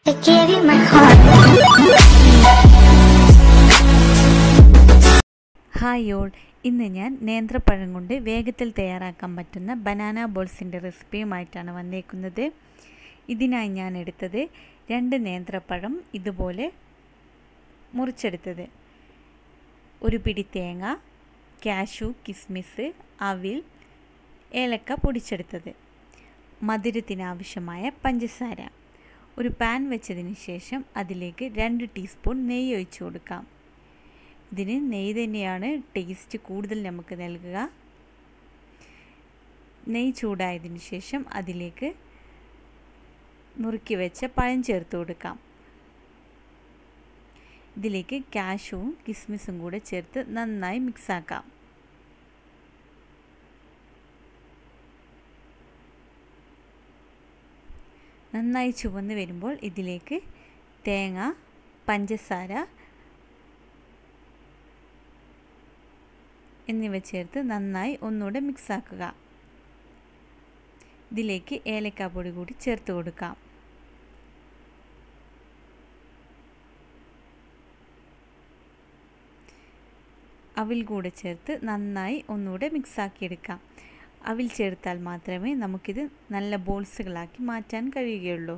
I gave you my heart. Hi all, ഇന്ന് ഞാൻ നേന്ത്രപ്പഴം കൊണ്ട് വേഗത്തിൽ തയ്യാറാക്കാൻ പറ്റുന്ന ബനാന ബോൾസിൻ്റെ റെസിപ്പിയുമായിട്ടാണ് വന്നേക്കുന്നത്. ഇതിനായി ഞാൻ എടുത്തത് 2 നേന്ത്രപ്പഴം ഇതുപോലെ മുറിച്ചെടുത്തത്, ഒരു പിടി തേങ്ങ, കാഷ്യൂ, കിസ്മിസ്, അവിൽ, ഏലക്ക പൊടിച്ചെടുത്തത്, മധുരത്തിനാവശ്യമായ പഞ്ചസാര. ഒരു പാൻ വെച്ചതിന് ശേഷം അതിലേക്ക് 2 ടീസ്പൂൺ നെയ്യ് ഒഴിച്ചു കൊടുക്കാം. ഇതിന് നെയ്യ് തന്നെയാണ് ടേസ്റ്റ് കൂടുതൽ നമുക്ക് നൽകുക. നെയ്യ് ചൂടായതിന് ശേഷം അതിലേക്ക് നുറുക്കി വെച്ച പഴം ചേർത്ത് കൊടുക്കാം. ഇതിലേക്ക് കാഷ്യൂവും കിസ്മിസും കൂടെ ചേർത്ത് നന്നായി മിക്സാക്കാം. നന്നായി ചുവന്ന് വരുമ്പോൾ ഇതിലേക്ക് തേങ്ങ, പഞ്ചസാര എന്നിവ ചേർത്ത് നന്നായി ഒന്നുകൂടെ മിക്സാക്കുക. ഇതിലേക്ക് ഏലക്കാപ്പൊടി കൂടി ചേർത്ത് കൊടുക്കാം. അവിൽ കൂടെ ചേർത്ത് നന്നായി ഒന്നുകൂടെ മിക്സാക്കിയെടുക്കാം. അവിൽ ചേർത്താൽ മാത്രമേ നമുക്കിത് നല്ല ബോൾസുകളാക്കി മാറ്റാൻ കഴിയുകയുള്ളൂ.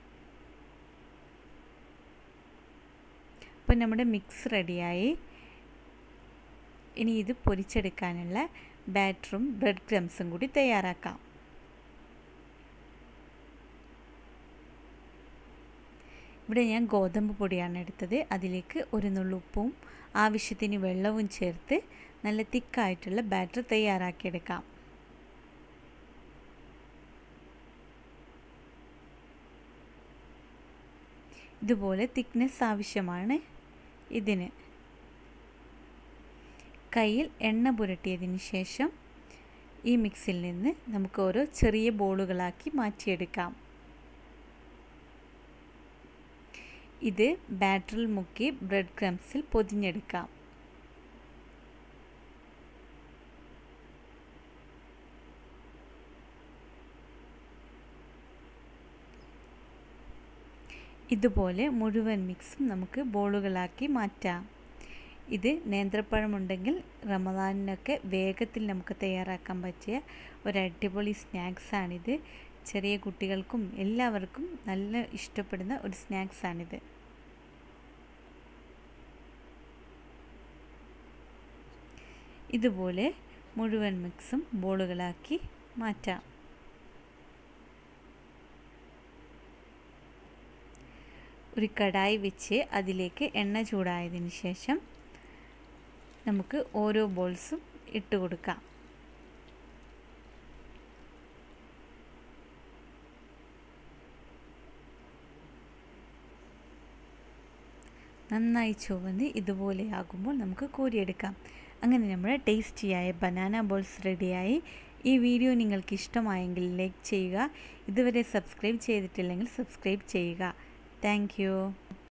അപ്പോൾ നമ്മുടെ മിക്സ് റെഡിയായി. ഇനി ഇത് പൊരിച്ചെടുക്കാനുള്ള ബാറ്ററും ബ്രെഡ് ക്രംസും കൂടി തയ്യാറാക്കാം. ഇവിടെ ഞാൻ ഗോതമ്പ് പൊടിയാണ് എടുത്തത്. അതിലേക്ക് ഒരു നുള്ളു ഉപ്പും ആവശ്യത്തിന് വെള്ളവും ചേർത്ത് നല്ല തിക്കായിട്ടുള്ള ബാറ്റർ തയ്യാറാക്കിയെടുക്കാം. ഇതുപോലെ തിക്നെസ് ആവശ്യമാണ് ഇതിന്. കയ്യിൽ എണ്ണ പുരട്ടിയതിന് ശേഷം ഈ മിക്സിൽ നിന്ന് നമുക്ക് ഓരോ ചെറിയ ബോളുകളാക്കി മാറ്റിയെടുക്കാം. ഇത് ബാറ്ററിൽ മുക്കി ബ്രെഡ് ക്രംസിൽ പൊതിഞ്ഞെടുക്കാം. ഇതുപോലെ മുഴുവൻ മിക്സും നമുക്ക് ബോളുകളാക്കി മാറ്റാം. ഇത് നേന്ത്രപ്പഴമുണ്ടെങ്കിൽ റമദാനിനൊക്കെ വേഗത്തിൽ നമുക്ക് തയ്യാറാക്കാൻ പറ്റിയ ഒരു അടിപൊളി സ്നാക്സാണിത്. ചെറിയ കുട്ടികൾക്കും എല്ലാവർക്കും നല്ല ഇഷ്ടപ്പെടുന്ന ഒരു സ്നാക്സാണിത്. ഇതുപോലെ മുഴുവൻ മിക്സും ബോളുകളാക്കി മാറ്റാം. ഒരു കടായി വെച്ച് അതിലേക്ക് എണ്ണ ചൂടായതിന് ശേഷം നമുക്ക് ഓരോ ബോൾസും ഇട്ട് കൊടുക്കാം. നന്നായി ചുവന്ന് ഇതുപോലെ ആകുമ്പോൾ നമുക്ക് കോരിയെടുക്കാം. അങ്ങനെ നമ്മുടെ ടേസ്റ്റിയായ ബനാന ബോൾസ് റെഡിയായി. ഈ വീഡിയോ നിങ്ങൾക്ക് ഇഷ്ടമായെങ്കിൽ ലൈക്ക് ചെയ്യുക. ഇതുവരെ സബ്സ്ക്രൈബ് ചെയ്തിട്ടില്ലെങ്കിൽ സബ്സ്ക്രൈബ് ചെയ്യുക. Thank you.